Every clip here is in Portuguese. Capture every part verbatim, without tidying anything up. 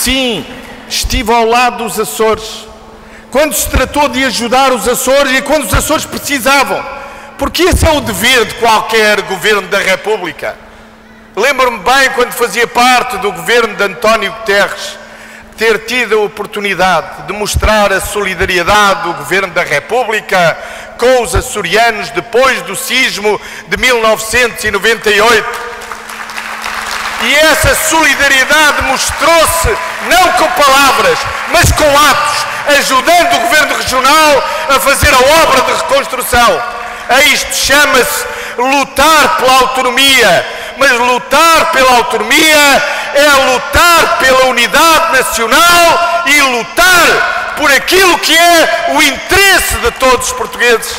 Sim, estive ao lado dos Açores, quando se tratou de ajudar os Açores e quando os Açores precisavam, porque esse é o dever de qualquer governo da República. Lembro-me bem, quando fazia parte do governo de António Guterres, ter tido a oportunidade de mostrar a solidariedade do governo da República com os açorianos depois do sismo de mil novecentos e noventa e oito. E essa solidariedade mostrou-se não com palavras, mas com atos, ajudando o governo regional a fazer a obra de reconstrução. A isto chama-se lutar pela autonomia, mas lutar pela autonomia é lutar pela unidade nacional e lutar por aquilo que é o interesse de todos os portugueses.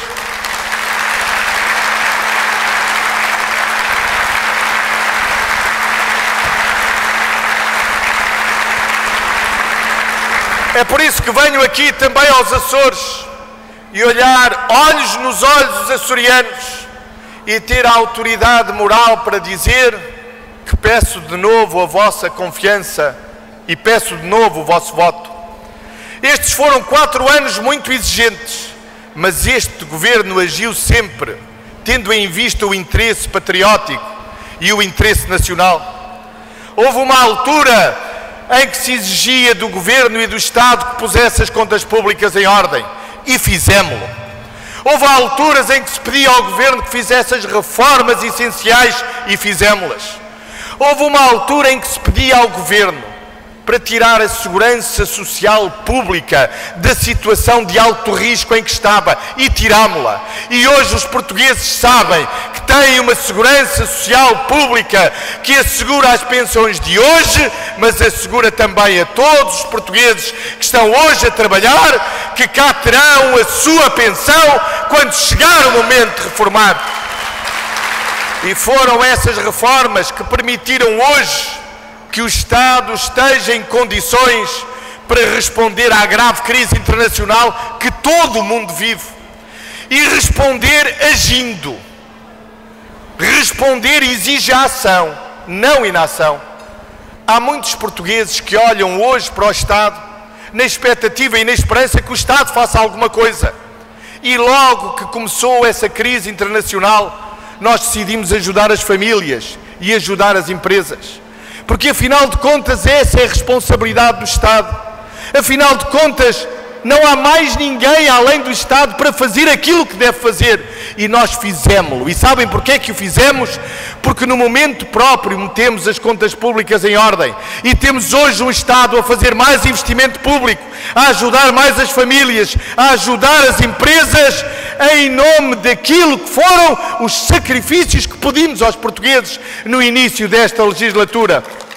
É por isso que venho aqui também aos Açores e olhar olhos nos olhos dos açorianos e ter a autoridade moral para dizer que peço de novo a vossa confiança e peço de novo o vosso voto. Estes foram quatro anos muito exigentes, mas este governo agiu sempre, tendo em vista o interesse patriótico e o interesse nacional. Houve uma altura em que se exigia do governo e do Estado que pusesse as contas públicas em ordem, e fizemo-lo. Houve alturas em que se pedia ao governo que fizesse as reformas essenciais, e fizemo-las. Houve uma altura em que se pedia ao governo para tirar a segurança social pública da situação de alto risco em que estava, e tirámo-la. E hoje os portugueses sabem que têm uma segurança social pública que assegura as pensões de hoje, mas assegura também a todos os portugueses que estão hoje a trabalhar, que cá terão a sua pensão quando chegar o momento de reformar. E foram essas reformas que permitiram hoje que o Estado esteja em condições para responder à grave crise internacional que todo o mundo vive. E responder agindo. Responder exige a ação, não inação. Há muitos portugueses que olham hoje para o Estado na expectativa e na esperança que o Estado faça alguma coisa. E logo que começou essa crise internacional, nós decidimos ajudar as famílias e ajudar as empresas. Porque, afinal de contas, essa é a responsabilidade do Estado. Afinal de contas, não há mais ninguém além do Estado para fazer aquilo que deve fazer. E nós fizemo-lo. E sabem porquê que o fizemos? Porque no momento próprio metemos as contas públicas em ordem. E temos hoje um Estado a fazer mais investimento público, a ajudar mais as famílias, a ajudar as empresas, em nome daquilo que foram os sacrifícios que pedimos aos portugueses no início desta legislatura.